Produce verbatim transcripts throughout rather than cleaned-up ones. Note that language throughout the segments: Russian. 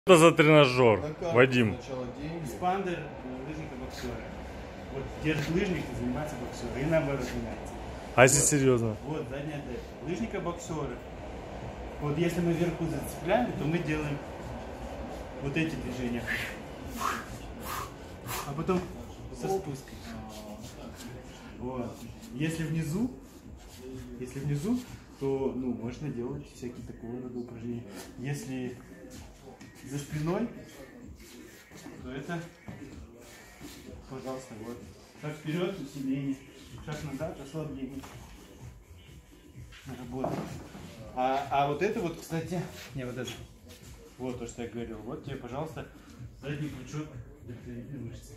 Что за тренажер, Вадим? Экспандер лыжника боксера. Вот держит лыжник и занимается боксером. И наоборот занимается. А если вот серьезно? Вот задняя цель. Лыжника боксера. Вот если мы вверху зацепляем, то мы делаем вот эти движения. А потом со спуском. Вот. Если внизу, если внизу, то ну, можно делать всякие такого рода упражнения. Если за спиной, то это, пожалуйста, вот. Шаг вперед, усиление. Шаг назад, ослабление. Работа. А, а вот это вот, кстати, не вот это. Вот то, что я говорил. Вот тебе, пожалуйста, задний крючок дельтовидной мышцы.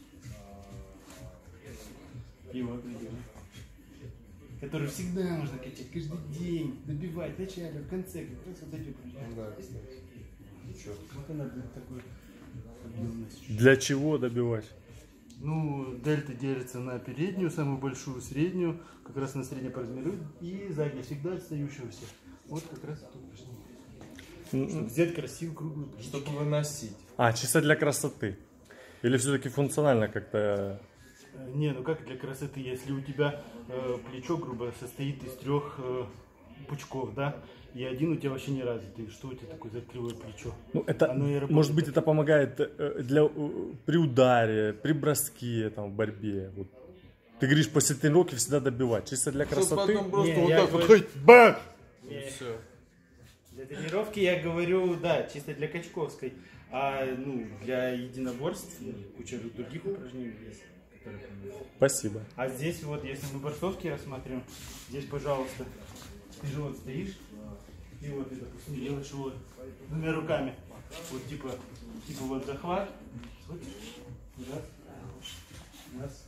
И вот видимо. Который всегда нужно качать, каждый день, добивать, в начале, в конце, как раз вот эти упражнения. Да, вот она такой объемность. Для чего добивать? Ну, дельта делится на переднюю, самую большую, среднюю, как раз на среднее по размеру, и заднюю, всегда отстающегося. Вот как раз это упражнение. Чтобы взять красивую круглую плечи. Чтобы выносить. А, чисто для красоты? Или все-таки функционально как-то? Не, ну как для красоты, если у тебя э, плечо, грубо, состоит из трех э, пучков, да, и один у тебя вообще не развитый, что у тебя такое за кривое плечо? Ну, это, может быть, это помогает для, при ударе, при броске, там, в борьбе. Вот. Ты говоришь, после тренировки всегда добивать, чисто для красоты? Просто не, вот так говорю... вот, бах! И все. Для тренировки я говорю, да, чисто для качковской, а ну, для единоборств куча других упражнений есть. Спасибо. А здесь вот, если мы борцовки рассмотрим, здесь, пожалуйста, ты же вот стоишь, и вот ты, допустим, делаешь его двумя руками. Вот типа, типа вот захват. Раз, раз.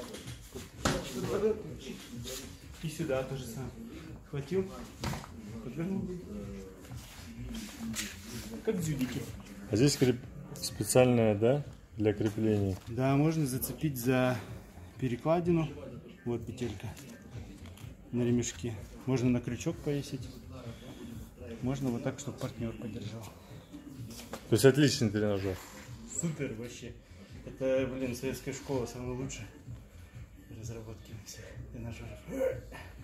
И сюда то же самое. Хватил, подвернул. Как дзюдики. А здесь креп... специальная, да? Для крепления. Да, можно зацепить за перекладину. Вот петелька на ремешке. Можно на крючок повесить. Можно вот так, чтобы партнер подержал. То есть отличный тренажер. Супер вообще. Это, блин, советская школа, самая лучшая разработки всех тренажеров.